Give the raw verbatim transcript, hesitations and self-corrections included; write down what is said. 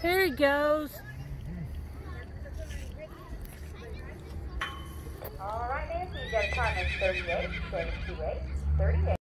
Here he goes. All right, Nancy, you got a time of thirty-eight, seven two eight, thirty-eight.